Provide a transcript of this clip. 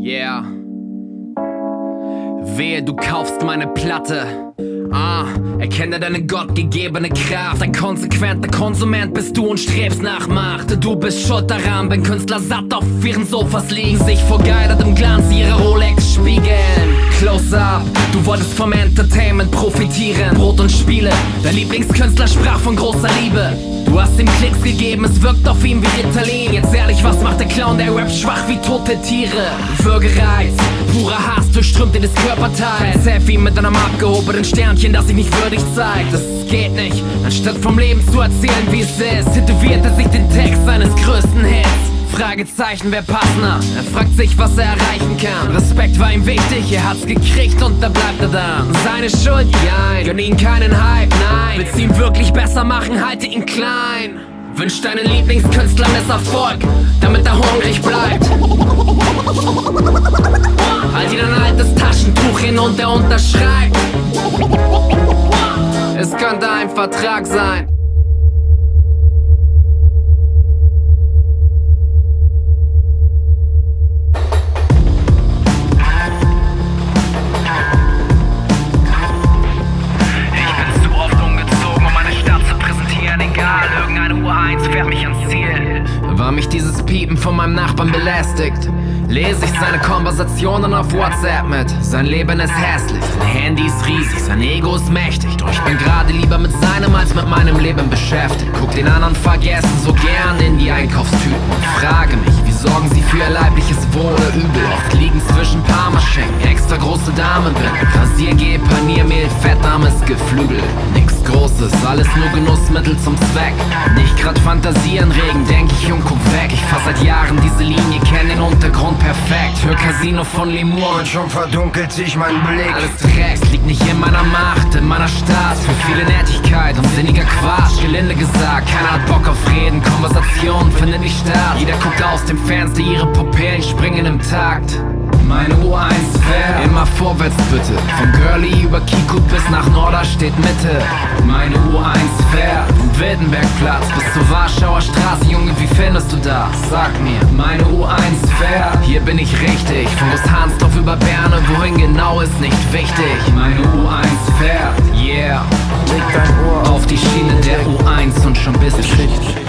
Yeah. Wehe, du kaufst meine Platte. Erkenne deine gottgegebene Kraft. Ein konsequenter Konsument bist du und strebst nach Macht. Du bist schuld daran, wenn Künstler satt auf ihren Sofas liegen, sich vergeudert im Glanz ihrer Rolex spiegeln. Close up, du wolltest vom Entertainment profitieren. Brot und Spiele, dein Lieblingskünstler sprach von großer Liebe. Du hast ihm Klicks gegeben, es wirkt auf ihn wie Ritalin. Jetzt ehrlich, was macht der Clown, der rappt schwach wie tote Tiere? Würgereiz, purer Hass durchströmt dir das Körperteil. Ein Selfie mit einem abgehobenen Sternchen, das sich nicht würdig zeigt. Das geht nicht, anstatt vom Leben zu erzählen, wie es ist, tätowiert er sich den Text seines größten Hits. Fragezeichen, wer passender? Er fragt sich, was er erreichen kann. Respekt war ihm wichtig, er hat's gekriegt und da bleibt er da. Seine Schuld? Ja, gönn ihn keinen Hype, nein. Willst ihn wirklich besser machen, halte ihn klein. Wünsch deinen Lieblingskünstler Misserfolg, damit er hungrig bleibt. Halt ihn ein altes Taschentuch hin und er unterschreibt. Es könnte ein Vertrag sein. War mich dieses Piepen von meinem Nachbarn belästigt, lese ich seine Konversationen auf WhatsApp mit. Sein Leben ist hässlich, sein Handy ist riesig, sein Ego ist mächtig. Doch ich bin gerade lieber mit seinem als mit meinem Leben beschäftigt. Guck den anderen vergessen so gern in die Einkaufstüten und frage mich, wie sorgen sie für ihr leibliches Wohl oder Übel? Oft liegen zwischen Parmaschenken extra große Damenbinden, Rasiergel, Paniermehl, fettarmes Geflügel. Nix Großes, alles nur Genussmittel zum Zweck. Nicht grad Fantasieanregen, denk ich und guck weg. Ich fahr seit Jahren diese Linie, kenn den Untergrund perfekt. Hör Casino von Limur und schon verdunkelt sich mein Blick. Alles Drecks liegt nicht in meiner Macht, in meiner Stadt. Für viele Nettigkeit und sinniger Quatsch, gelinde gesagt. Keiner hat Bock auf Reden, Konversationen finden nicht statt. Jeder guckt aus dem Fenster, ihre Pupillen springen im Takt. Meine U1 fährt immer vorwärts bitte. Von Girlie über Kiko bis nach Norderstedt Mitte. Meine U1 fährt vom Wildenbergplatz bis zur Warschauer Straße. Junge, wie findest du das? Sag mir. Meine U1 fährt, hier bin ich richtig. Von Großhansdorf über Berne, wohin genau ist nicht wichtig. Meine U1 fährt, yeah. Leg dein Ohr auf die Schiene der U1 und schon bist du richtig.